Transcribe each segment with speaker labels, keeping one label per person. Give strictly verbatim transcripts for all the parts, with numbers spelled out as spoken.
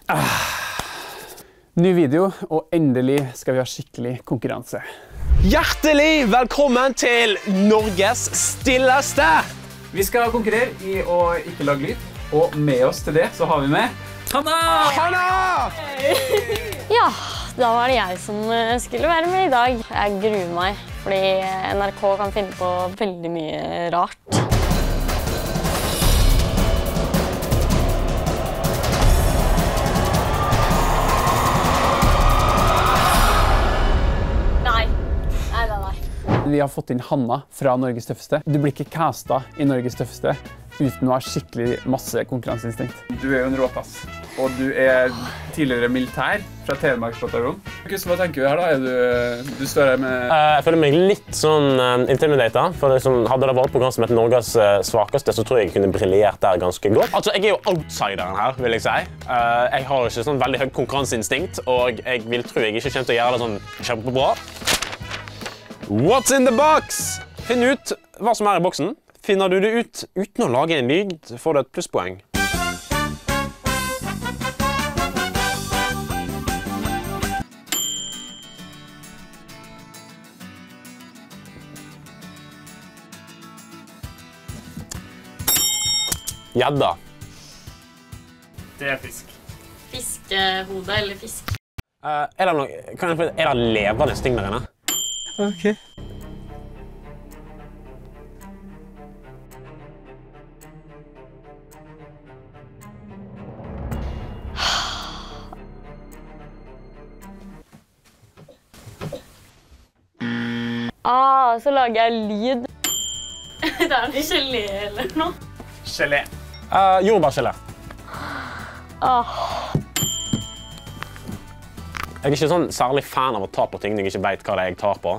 Speaker 1: Ah. Ny video, og endelig skal vi ha skikkelig konkurranse.
Speaker 2: Hjertelig velkommen til Norges stilleste!
Speaker 1: Vi skal konkurrere i å ikke lage lyd, og med oss til det så har vi med Hanna!
Speaker 2: Hanna!
Speaker 3: Ja, da var det jeg som skulle være med i dag. Jeg gruer meg, fordi N R K kan finne på veldig mye rart.
Speaker 1: Vi har fått inn Hanna fra Norges tøffeste. Du blir ikke castet i Norges tøffeste uten å ha skikkelig masse konkurranseinstinkt. Du er jo en råtass, og du er tidligere militær fra Telemarksbataljonen. Hva tenker du her da? Er du, du står her med...
Speaker 2: Uh, jeg føler meg litt sånn uh, intimidator, for liksom, hadde det vært et program som heter Norges uh, svakeste, så tror jeg jeg kunne briljert der ganske godt. Altså, jeg er jo outsideren her, vil jeg si. Uh, jeg har ikke sånn veldig høyt konkurranseinstinkt, og jeg vil tro jeg ikke kommer til å gjøre det sånn kjempebra. What's in the box? Finn ut hva som er i boksen. Finner du det ut uten å lage en lyd, får du et plusspoeng. Gjedda.
Speaker 1: Det er fisk.
Speaker 3: Fiskehode eller fisk?
Speaker 2: Uh, er det noe, kan jeg få, er det levende ting der inne?
Speaker 1: Ok.
Speaker 3: Ah, så lager jeg lyd. Det er det gelé eller noe?
Speaker 1: Gelé.
Speaker 2: Uh, jordbærgelé.
Speaker 3: Ah.
Speaker 2: Jeg er ikke sånn særlig fan av å ta på ting når jeg ikke vet hva det er jeg tar på.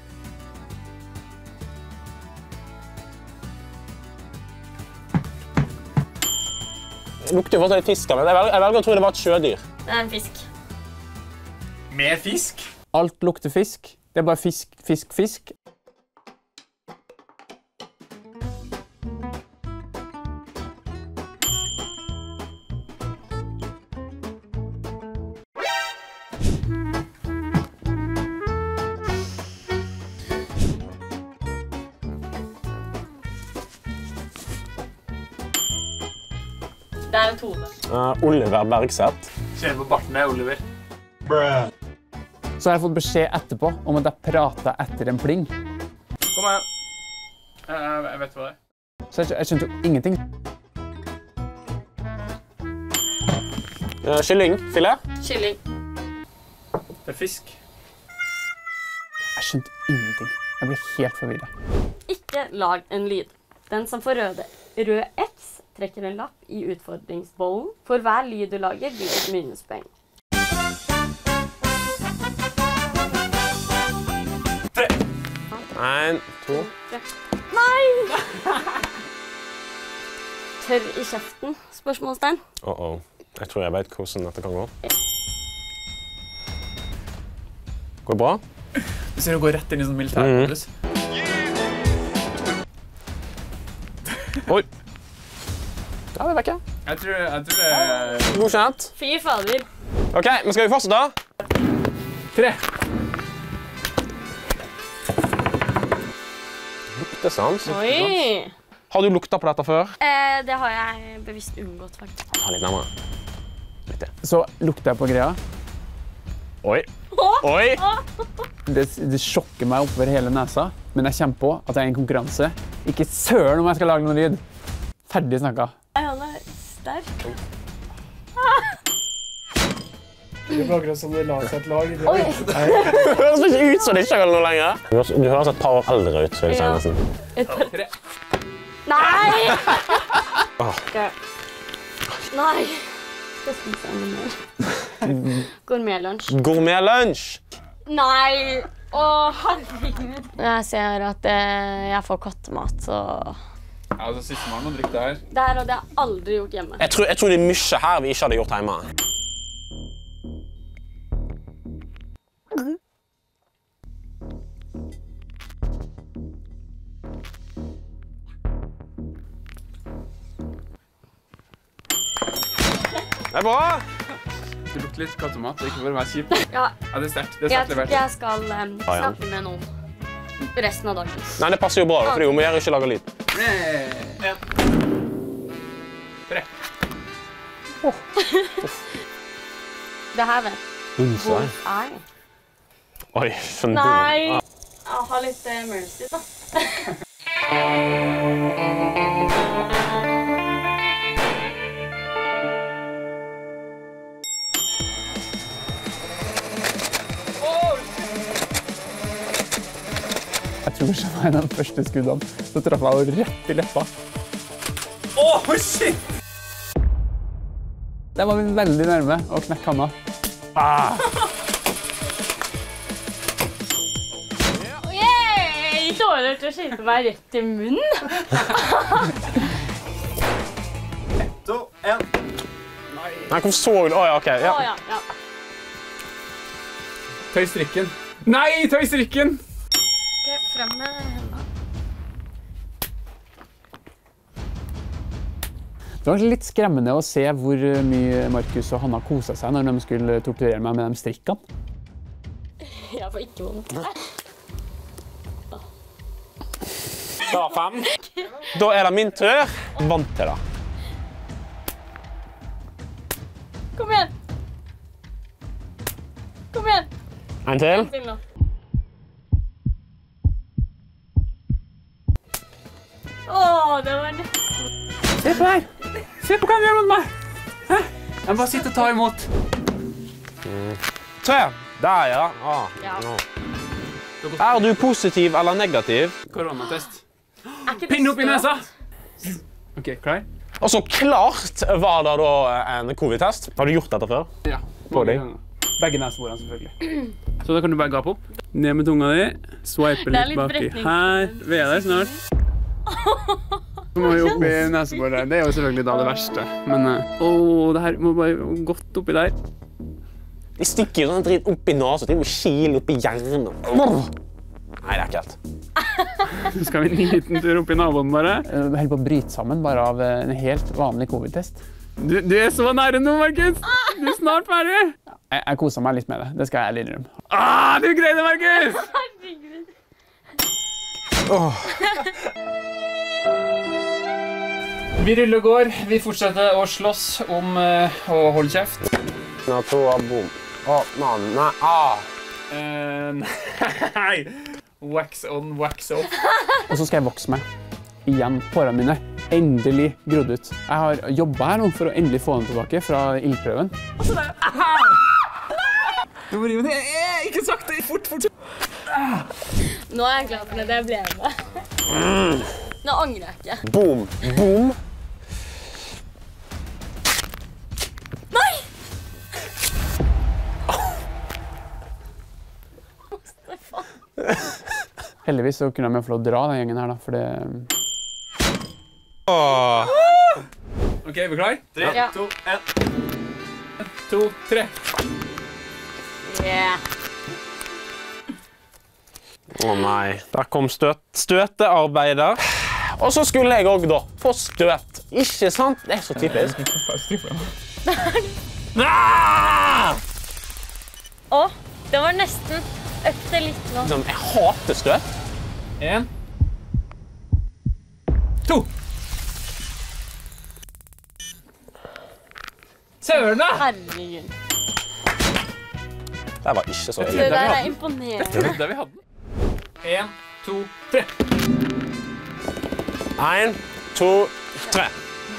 Speaker 2: Det lukter jo fortsatt litt fisk, men jeg velger, jeg velger å tro det var et sjødyr.
Speaker 3: Det er en fisk.
Speaker 1: Med fisk? Alt lukter fisk. Det er bare fisk, fisk, fisk.
Speaker 3: Det er et hode.
Speaker 2: Uh, Oliver Bergseth.
Speaker 1: Kjenner på barten er Oliver. Bruh. Så har jeg fått beskjed etterpå om at jeg prater etter en pling. Kom igjen. Jeg, jeg vet hva det er. Så jeg, jeg skjønte jo ingenting.
Speaker 2: Uh, kylling, filet.
Speaker 3: Kylling.
Speaker 1: Det er fisk. Jeg skjønte ingenting. Jeg ble helt forvirret.
Speaker 3: Ikke lag en lyd. Den som får røde, rød X trekker en lapp i utfordringsbollen. For hver lyd du lager, blir det et minuspoeng.
Speaker 1: Tre.
Speaker 2: En, to.
Speaker 3: Nei! Tørr i kjeften, spørsmålstegn.
Speaker 2: Uh-oh. Jeg tror jeg vet hvordan dette kan gå. Går det bra?
Speaker 1: Du ser å gå rett inn i sånn militærmodus.
Speaker 2: Oi. Da er vi vekke.
Speaker 1: Jeg tror, jeg tror det er...
Speaker 2: Godkjent.
Speaker 3: Fy fader.
Speaker 2: Ok, men skal vi fortsette?
Speaker 1: Tre.
Speaker 2: Luktesans.
Speaker 3: Oi.
Speaker 2: Har du lukta på dette før?
Speaker 3: Eh, det har jeg bevisst unngått, faktisk.
Speaker 2: Ta litt nærmere. Litt til.
Speaker 1: Så lukter jeg på greia.
Speaker 2: Oi. Oi.
Speaker 1: Det, det sjokker meg oppover hele nesa, men jeg kommer på at jeg er i en konkurranse. Ikke søren om jeg skal lage noen lyd. Ferdig snakka.
Speaker 3: Han er sterk.
Speaker 1: Det er akkurat som det la seg et lag.
Speaker 3: Oi.
Speaker 2: Det høres ikke ut som det ikke er noe lenger. Du høres et par år eldre ut, så jeg sier nesten.
Speaker 3: Et par... Tre. Nei! Okay. Nei. Skal spise enda mer. Gourmetlunsj.
Speaker 2: Gourmetlunsj!
Speaker 3: Nei! Åh, herregud. Jeg ser at jeg får kattemat, så...
Speaker 1: Ja, så siste man må drikke det her.
Speaker 3: Det her hadde jeg aldri gjort hjemme.
Speaker 2: Jeg tror, jeg tror det er mye her vi ikke hadde gjort hjemme. Det er bra!
Speaker 1: du lukter litt kattemat, ikke for å være kjip.
Speaker 3: Ja.
Speaker 1: Ja, det er sterkt. Det er
Speaker 3: Jeg
Speaker 1: sterkt
Speaker 3: tror
Speaker 1: levert.
Speaker 3: ikke jeg skal um, snakke med noen resten av dagen.
Speaker 2: Nei, det passer jo bra, fordi hun må gjøre ikke lage lyd.
Speaker 1: En. Tre.
Speaker 3: Det her vet Wolf Eye.
Speaker 2: Oi, skjønner du?
Speaker 3: Nei! Jeg har litt uh, mercy, da.
Speaker 1: Jeg tror kanskje det var en av de første skuddene. Så traff jeg henne rett i leppa. Åh, shit! Det var veldig nærme å knekke handa. Ah.
Speaker 3: Yay! Dårlig til å skyte meg rett i munnen.
Speaker 4: To, en.
Speaker 2: Nei, hvorfor så du? Å, ja, ok. Ja.
Speaker 3: Å, ja, ja.
Speaker 1: Tøy strikken. Nei, tøy strikken!
Speaker 3: Ok, frem med hendene.
Speaker 1: Det var litt skremmende å se hvor mye Markus og Hanna koset seg når de skulle torturere meg med de strikkene.
Speaker 3: Jeg får ikke vondt.
Speaker 2: Da var fem. Da er det min tur. Vant til det.
Speaker 3: Kom igjen! Kom igjen!
Speaker 2: En til.
Speaker 3: En til nå. Åh, det var nesten.
Speaker 1: Se på her! Se på hva han gjør mot meg! Hæ? Jeg bare sitter og tar imot.
Speaker 2: Tre. Der, ja. Ah,
Speaker 3: Ja.
Speaker 2: nå. Er du positiv eller negativ?
Speaker 1: Koronatest.
Speaker 3: Er ikke det
Speaker 1: Pinn opp i
Speaker 3: støt?
Speaker 1: nesa! Ok, klar?
Speaker 2: Og så klart var det da en covid-test. Har du gjort dette før?
Speaker 1: Ja.
Speaker 2: På deg.
Speaker 1: Begge neseborene, selvfølgelig. Så da kan du bare gape opp. Ned med tunga di. Swipe
Speaker 3: Det er
Speaker 1: litt
Speaker 3: litt
Speaker 1: baki
Speaker 3: bretning.
Speaker 1: her. Vi er der snart. Så må vi opp i neseboret. Det er jo selvfølgelig da det verste. Men uh, åh, det her må bare godt oppi der.
Speaker 2: De stikker jo sånn dritt opp i nesen, de må kile opp i hjernen. Nei, det er ekkelt.
Speaker 1: Så skal vi en liten tur opp i naboen bare. Vi holder på å bryte sammen bare av en helt vanlig covid-test. Du, du er så nære nå, Markus! Du er snart ferdig! Jeg, jeg koser meg litt med det. Det skal jeg ærlig innrømme. Ah, du greide det, Markus!
Speaker 3: Herregud.
Speaker 1: Vi ruller og går. Vi fortsetter å slåss om uh, å holde kjeft.
Speaker 2: Nå to av bom. Å, mann, nei, ah.
Speaker 1: Uh, nei! Wax on, wax off. Og så skal jeg vokse meg igjen på hårene mine. Endelig grodd ut. Jeg har jobbet her nå for å endelig få den tilbake fra ildprøven. Du må rive det. Ikke sakte, fort, fort.
Speaker 3: Nå er jeg glad for det jeg ble med. Nå angrer jeg ikke.
Speaker 2: Boom, boom.
Speaker 3: Nei!
Speaker 1: Heldigvis så kunne jeg få lov å dra den gjengen her da, for det...
Speaker 2: Åh.
Speaker 1: Ok, er vi klar?
Speaker 4: Tre,
Speaker 3: Ja.
Speaker 4: to, en.
Speaker 1: To, tre.
Speaker 3: Yeah.
Speaker 2: Å nei, der kom støt, støtearbeider. Og så skulle jeg også da få støt. Ikke sant? Det er så typisk. Ah!
Speaker 3: Å, det var nesten økte litt nå.
Speaker 2: Liksom, jeg hater støt.
Speaker 1: En. To. Søren da!
Speaker 3: Herregud.
Speaker 2: Det var ikke så
Speaker 3: Det
Speaker 2: ille.
Speaker 3: der er imponerende.
Speaker 1: Der vi hadde den. En, to, tre.
Speaker 2: En, to, tre.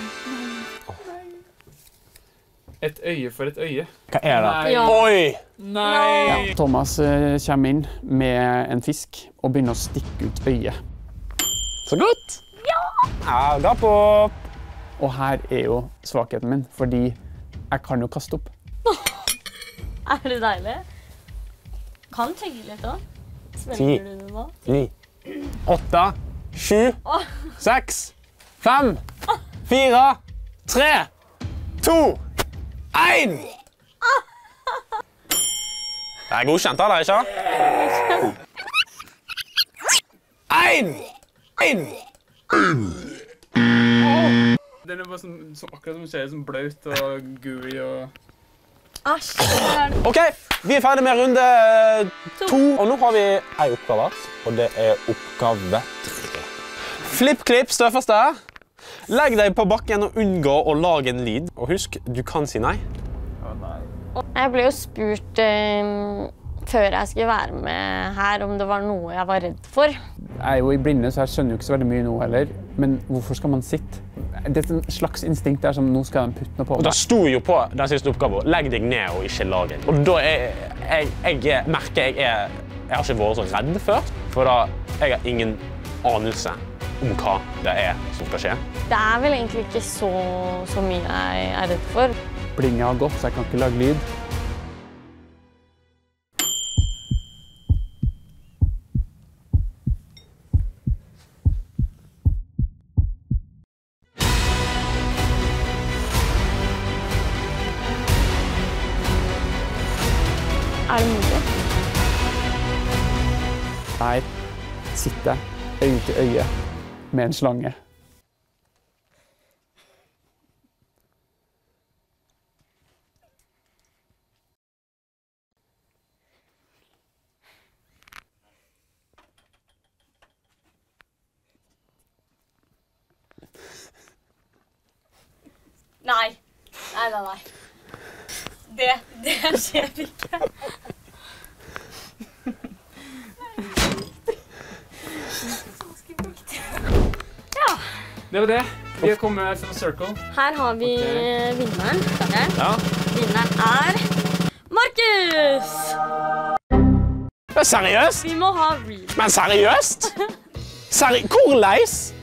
Speaker 1: Et øye for et øye.
Speaker 2: Hva er det?
Speaker 1: Nei.
Speaker 3: Ja.
Speaker 2: Oi!
Speaker 1: Nei! Thomas eh, kommer inn med en fisk og begynner å stikke ut øyet.
Speaker 2: Så godt. Ja, gap opp.
Speaker 1: Og her er jo svakheten min, fordi jeg kan jo kaste opp.
Speaker 3: Er det deilig? Kan tygge litt da.
Speaker 2: Ti.
Speaker 3: Svelger du det nå?
Speaker 2: Ni, åtte, sju, seks, fem, fire, tre, to, en. Det er godkjent, da, ikke? En, en.
Speaker 1: Den er bare sånn, så akkurat som skjer som bløt og gooey og...
Speaker 3: Æsj.
Speaker 2: Ok, vi er ferdig med runde to. Og nå har vi en oppgave, og det er oppgave tre. Flipp, klipp, støvfaste. Legg deg på bakken og unngå å lage en lyd. Og husk, du kan si nei.
Speaker 1: Å nei.
Speaker 3: Jeg ble jo spurt eh, før jeg skulle være med her om det var noe jeg var redd for.
Speaker 1: Jeg er jo i blinde, så jeg skjønner jo ikke så veldig mye nå heller. Men hvorfor skal man sitte? Det er et slags instinkt der som nå skal de putte noe på.
Speaker 2: Og da sto jo på den siste oppgaven, legg deg ned og ikke lag en. Og da er, jeg, jeg merker jeg er, jeg har ikke vært så redd før. For da, jeg har ingen anelse om hva det er som skal skje.
Speaker 3: Det er vel egentlig ikke så, så mye jeg er redd for.
Speaker 1: Blinget har gått, så jeg kan ikke lage lyd.
Speaker 3: Er det mulig?
Speaker 1: Her sitter jeg øye til øye med en slange.
Speaker 3: Nei. Nei, nei, nei. Det, det skjer ikke. Ja.
Speaker 1: Det var det. Vi er kommet fra Circle.
Speaker 3: Her har vi
Speaker 1: Ok.
Speaker 3: vinneren. Daniel.
Speaker 2: Ja.
Speaker 3: Vinneren er Markus!
Speaker 2: Men seriøst?
Speaker 3: Vi må ha real.
Speaker 2: Men seriøst? Seri Hvor leis?